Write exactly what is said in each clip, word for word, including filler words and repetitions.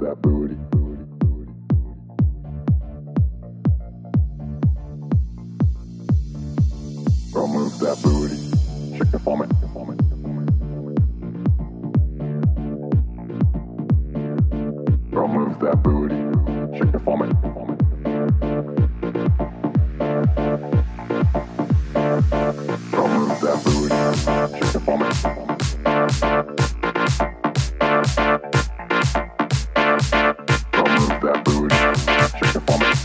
that booty. Girl, move that booty. Shake it for me. Girl, move that booty. Shake it for me. Girl, move that booty. Shake it for me. Girl, move that booty. Shake it for me.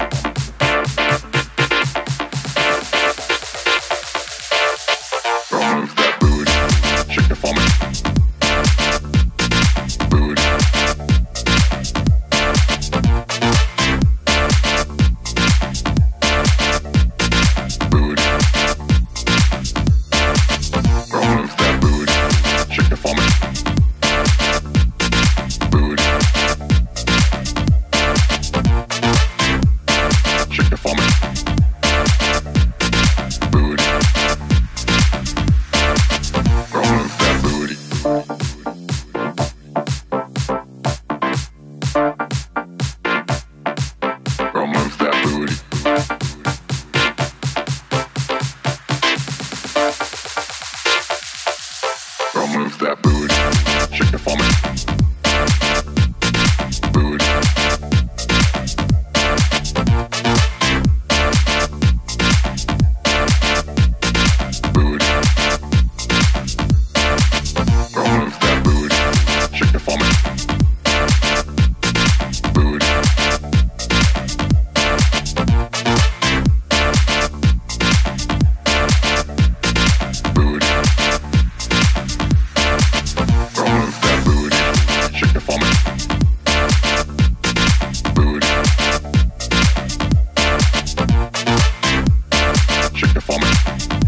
Girl, move that booty. Shake it for me. Booty. Booty. Girl, move that booty. Shake it for me. Booty. Shake it for me. Booty. Girl, move that booty. Girl, move that booty. Girl, move that booty. Shake it for me. Booty. Booty. Girl, move that booty. Shake it for me. Booty. Booty. Girl, move that booty. Shake it for me. Booty. Shake it for me.